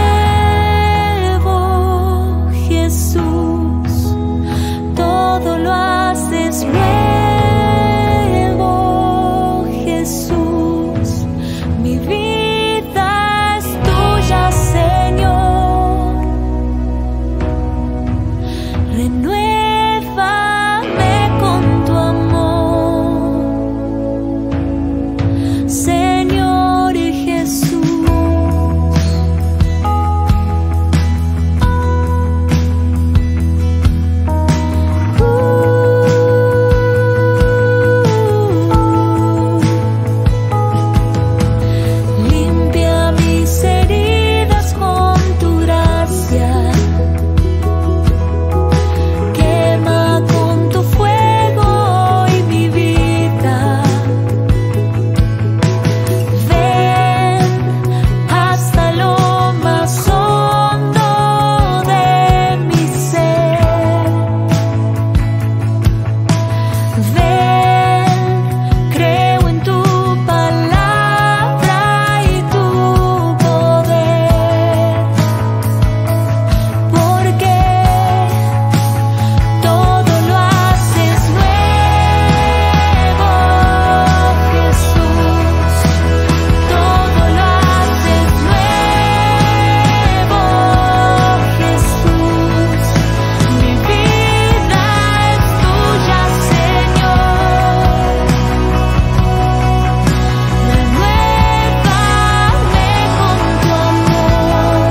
nuevo, Jesús. Todo lo haces nuevo, Jesús. Mi vida es tuya, Señor. Renuévame con tu amor, Señor Jesús. Limpia mis heridas con tu gracia. Quema con tu fuego hoy mi vida. Ven hasta lo más hondo de mi ser. Ven, creo en tu palabra y tu poder, porque todo lo haces nuevo, Jesús. Todo lo haces nuevo, Jesús. Mi vida es tuya, Señor. Renuévame con tu amor.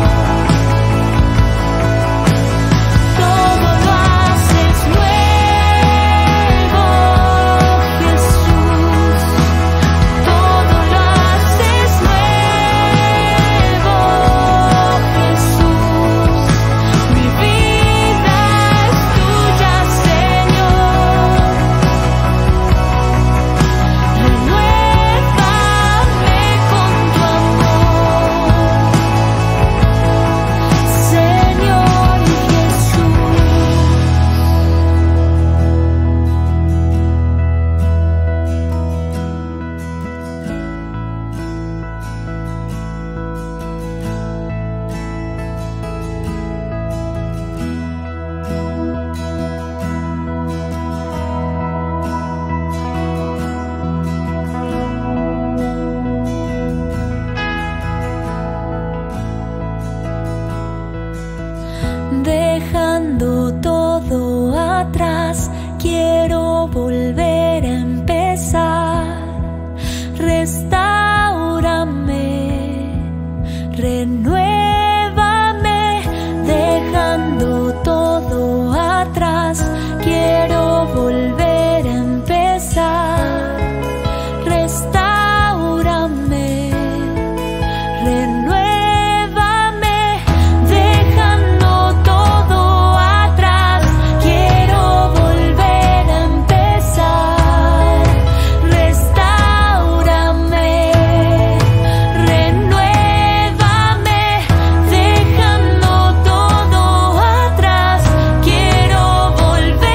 Todo lo haces nuevo, Jesús. Todo lo haces nuevo, Jesús. Mi vida es tuya, Señor. Renuévame con tu amor, Señor Jesús. Dejando todo atrás, quiero volver a empezar. Restáurame, renuévame. Dejando todo atrás, quiero volver a empezar. Restáurame, renuévame. Dejando todo atrás, quiero volver a empezar. Restáurame, renuévame. Dejando todo atrás, quiero volver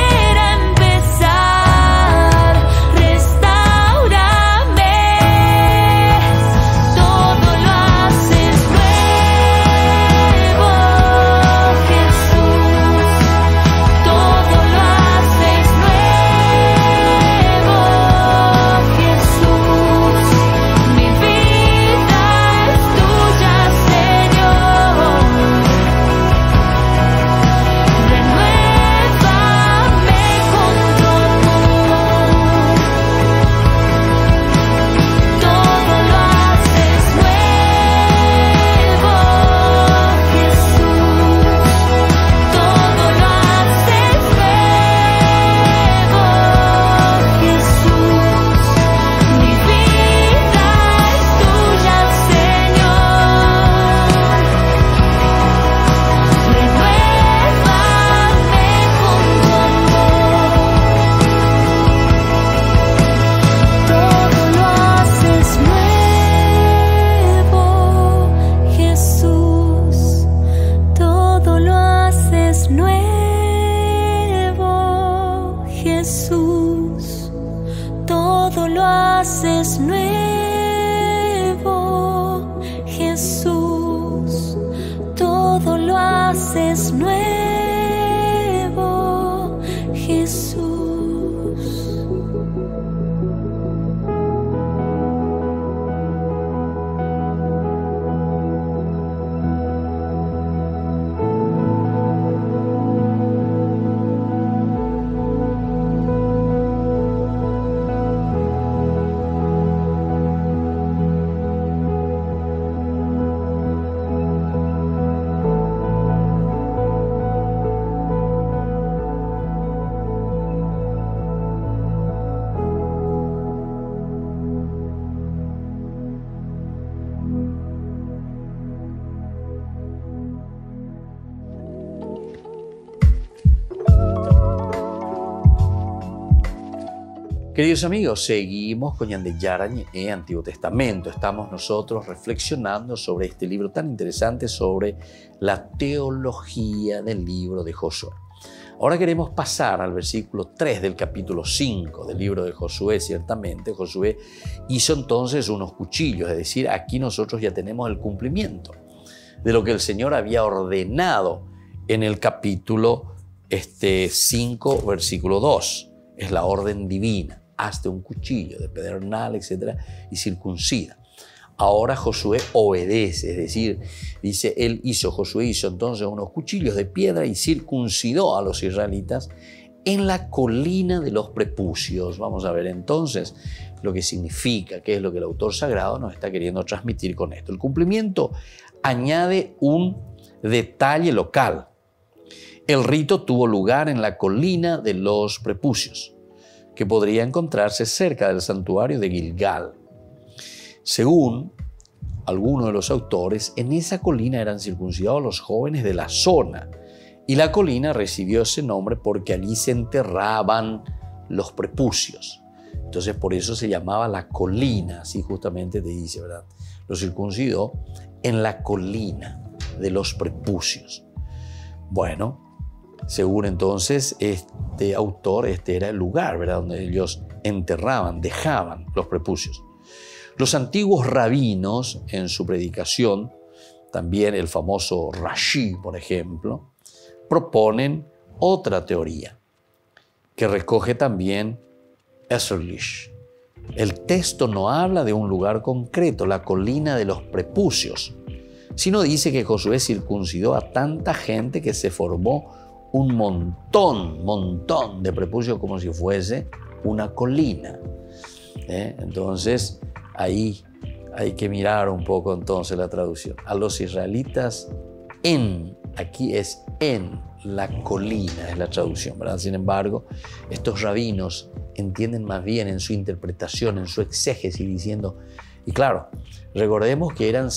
haces nuevo, Jesús, todo lo haces nuevo, Jesús. Queridos amigos, seguimos con Ñande Yarañe, Antiguo Testamento. Estamos nosotros reflexionando sobre este libro tan interesante, sobre la teología del libro de Josué. Ahora queremos pasar al versículo 3 del capítulo 5 del libro de Josué. Ciertamente, Josué hizo entonces unos cuchillos, es decir, aquí nosotros ya tenemos el cumplimiento de lo que el Señor había ordenado en el capítulo 5, versículo 2. Es la orden divina. Hazte un cuchillo de pedernal, etc. y circuncida. Ahora Josué obedece, es decir, dice, Josué hizo entonces unos cuchillos de piedra y circuncidó a los israelitas en la colina de los prepucios. Vamos a ver entonces lo que significa, qué es lo que el autor sagrado nos está queriendo transmitir con esto. El cumplimiento añade un detalle local. El rito tuvo lugar en la colina de los prepucios, que podría encontrarse cerca del santuario de Gilgal. Según algunos de los autores, en esa colina eran circuncidados los jóvenes de la zona, y la colina recibió ese nombre porque allí se enterraban los prepucios. Entonces por eso se llamaba la colina, así justamente te dice, ¿verdad? Lo circuncidó en la colina de los prepucios. Bueno, según entonces este autor, este era el lugar, ¿verdad?, donde ellos enterraban, dejaban los prepucios. Los antiguos rabinos en su predicación, también el famoso Rashi, por ejemplo, proponen otra teoría que recoge también Eserlich. El texto no habla de un lugar concreto, la colina de los prepucios, sino dice que Josué circuncidó a tanta gente que se formó un montón de prepucios, como si fuese una colina. Entonces, ahí hay que mirar un poco entonces la traducción. A los israelitas aquí es en la colina, es la traducción, ¿verdad? Sin embargo, estos rabinos entienden más bien en su interpretación, en su exégesis, diciendo, y claro, recordemos que eran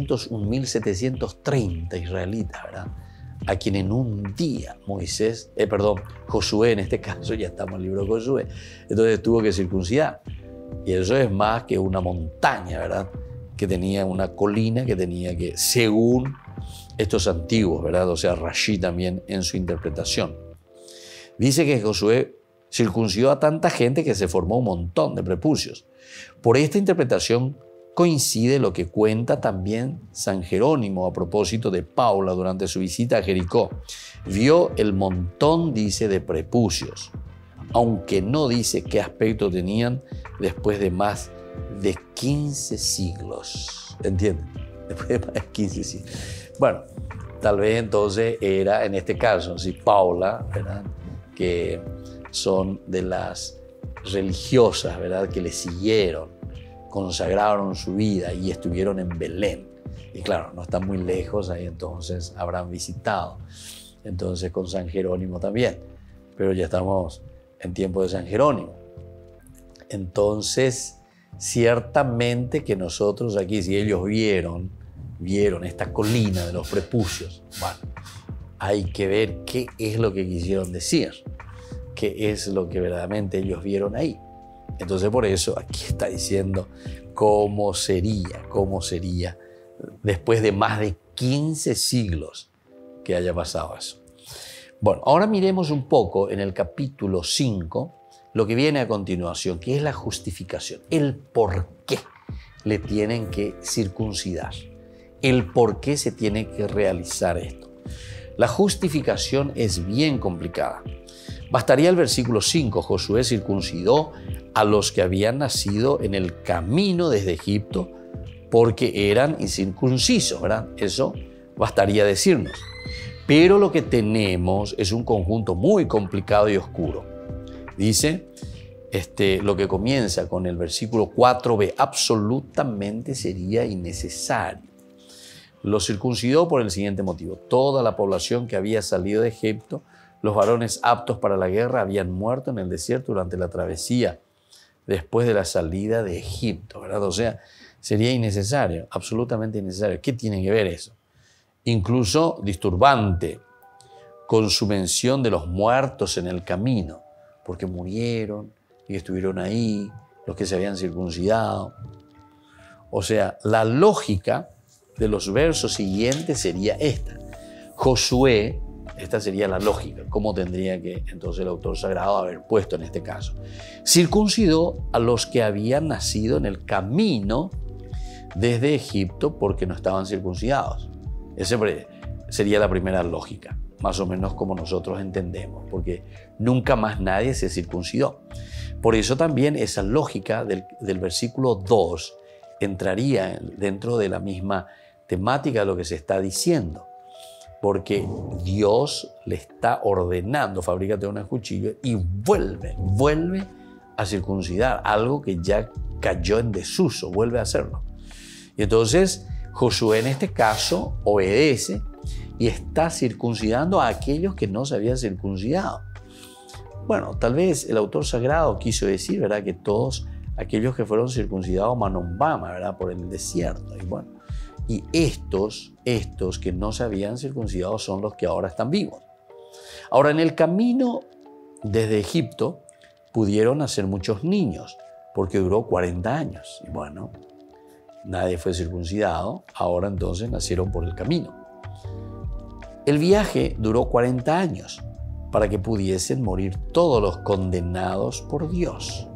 601.730 israelitas, ¿verdad?, a quien en un día Josué, en este caso ya estamos en el libro de Josué, entonces tuvo que circuncidar. Y eso es más que una montaña, ¿verdad?, que tenía una colina que tenía que, según estos antiguos, ¿verdad?, o sea, Rashi también en su interpretación. Dice que Josué circuncidó a tanta gente que se formó un montón de prepucios. Por esta interpretación coincide lo que cuenta también San Jerónimo a propósito de Paula durante su visita a Jericó. Vio el montón, dice, de prepucios, aunque no dice qué aspecto tenían después de más de 15 siglos. ¿Entienden? Después de más de 15 siglos. Bueno, tal vez entonces era, en este caso, si Paula, ¿verdad?, que son de las religiosas, ¿verdad?, que le siguieron, consagraron su vida y estuvieron en Belén. Y claro, no están muy lejos, ahí entonces habrán visitado. Entonces con San Jerónimo también. Pero ya estamos en tiempo de San Jerónimo. Entonces, ciertamente que nosotros aquí, si ellos vieron esta colina de los prepucios, bueno, hay que ver qué es lo que quisieron decir, qué es lo que verdaderamente ellos vieron ahí. Entonces por eso aquí está diciendo cómo sería después de más de 15 siglos que haya pasado eso. Bueno, ahora miremos un poco en el capítulo 5 lo que viene a continuación, que es la justificación, el por qué le tienen que circuncidar, el por qué se tiene que realizar esto. La justificación es bien complicada. Bastaría el versículo 5, Josué circuncidó a los que habían nacido en el camino desde Egipto porque eran incircuncisos, ¿verdad? Eso bastaría decirnos. Pero lo que tenemos es un conjunto muy complicado y oscuro. Dice, lo que comienza con el versículo 4b, absolutamente sería innecesario. Lo circuncidó por el siguiente motivo. Toda la población que había salido de Egipto, los varones aptos para la guerra, habían muerto en el desierto durante la travesía, después de la salida de Egipto, ¿verdad? O sea, sería innecesario, absolutamente innecesario. ¿Qué tiene que ver eso? Incluso disturbante con su mención de los muertos en el camino, porque murieron y estuvieron ahí, los que se habían circuncidado. O sea, la lógica de los versos siguientes sería esta. Josué, esta sería la lógica, cómo tendría que entonces el autor sagrado haber puesto en este caso. Circuncidó a los que habían nacido en el camino desde Egipto porque no estaban circuncidados. Esa sería la primera lógica, más o menos como nosotros entendemos, porque nunca más nadie se circuncidó. Por eso también esa lógica del versículo 2 entraría dentro de la misma temática de lo que se está diciendo, porque Dios le está ordenando, fabrícate un cuchillo y vuelve a circuncidar, algo que ya cayó en desuso, vuelve a hacerlo. Y entonces Josué en este caso obedece y está circuncidando a aquellos que no se habían circuncidado. Bueno, tal vez el autor sagrado quiso decir, ¿verdad?, que todos aquellos que fueron circuncidados manombama, ¿verdad?, por el desierto. Y bueno, y estos que no se habían circuncidado son los que ahora están vivos. Ahora, en el camino desde Egipto pudieron nacer muchos niños, porque duró 40 años. Y bueno, nadie fue circuncidado, ahora entonces nacieron por el camino. El viaje duró 40 años para que pudiesen morir todos los condenados por Dios.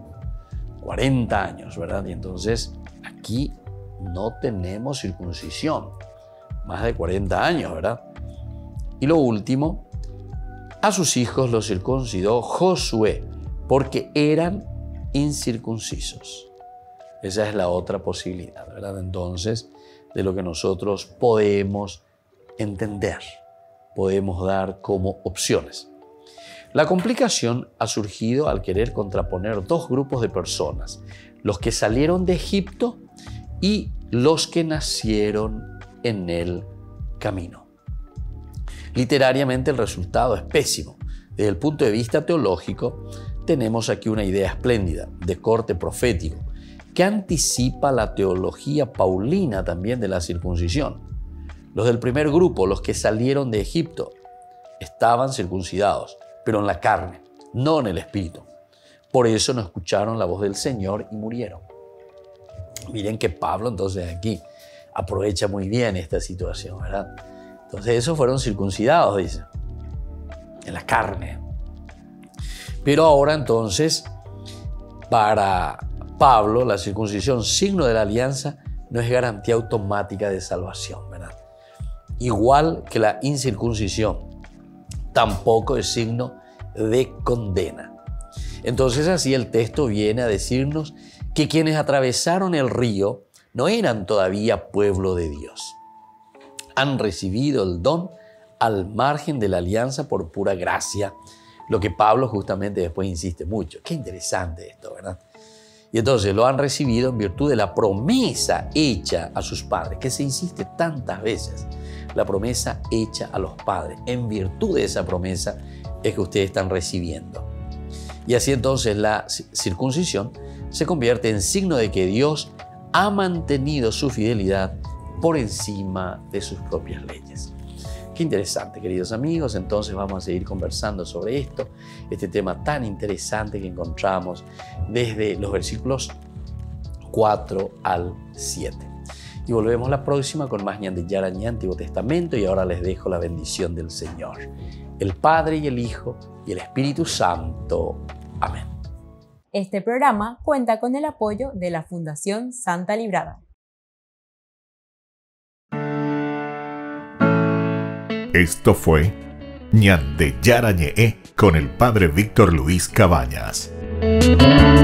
40 años, ¿verdad? Y entonces aquí no tenemos circuncisión. Más de 40 años, ¿verdad? Y lo último, a sus hijos los circuncidó Josué porque eran incircuncisos. Esa es la otra posibilidad, ¿verdad? Entonces, de lo que nosotros podemos entender, podemos dar como opciones. La complicación ha surgido al querer contraponer dos grupos de personas, los que salieron de Egipto y los que nacieron en el camino. Literariamente el resultado es pésimo. Desde el punto de vista teológico, tenemos aquí una idea espléndida, de corte profético, que anticipa la teología paulina también de la circuncisión. Los del primer grupo, los que salieron de Egipto, estaban circuncidados, pero en la carne, no en el espíritu. Por eso no escucharon la voz del Señor y murieron. Miren que Pablo entonces aquí aprovecha muy bien esta situación, ¿verdad? Entonces esos fueron circuncidados, dice, en la carne. Pero ahora entonces, para Pablo, la circuncisión, signo de la alianza, no es garantía automática de salvación, ¿verdad? Igual que la incircuncisión, tampoco es signo de condena. Entonces así el texto viene a decirnos que quienes atravesaron el río no eran todavía pueblo de Dios. Han recibido el don al margen de la alianza por pura gracia, lo que Pablo justamente después insiste mucho. Qué interesante esto, ¿verdad? Y entonces lo han recibido en virtud de la promesa hecha a sus padres, que se insiste tantas veces. La promesa hecha a los padres. En virtud de esa promesa es que ustedes están recibiendo. Y así entonces la circuncisión se convierte en signo de que Dios ha mantenido su fidelidad por encima de sus propias leyes. Qué interesante, queridos amigos. Entonces vamos a seguir conversando sobre esto, este tema tan interesante que encontramos desde los versículos 4 al 7. Y volvemos la próxima con más Ñan de Yarañé, Antiguo Testamento, y ahora les dejo la bendición del Señor, el Padre y el Hijo y el Espíritu Santo. Amén. Este programa cuenta con el apoyo de la Fundación Santa Librada. Esto fue Ñande Yara Ñe'e con el padre Víctor Luis Cabañas.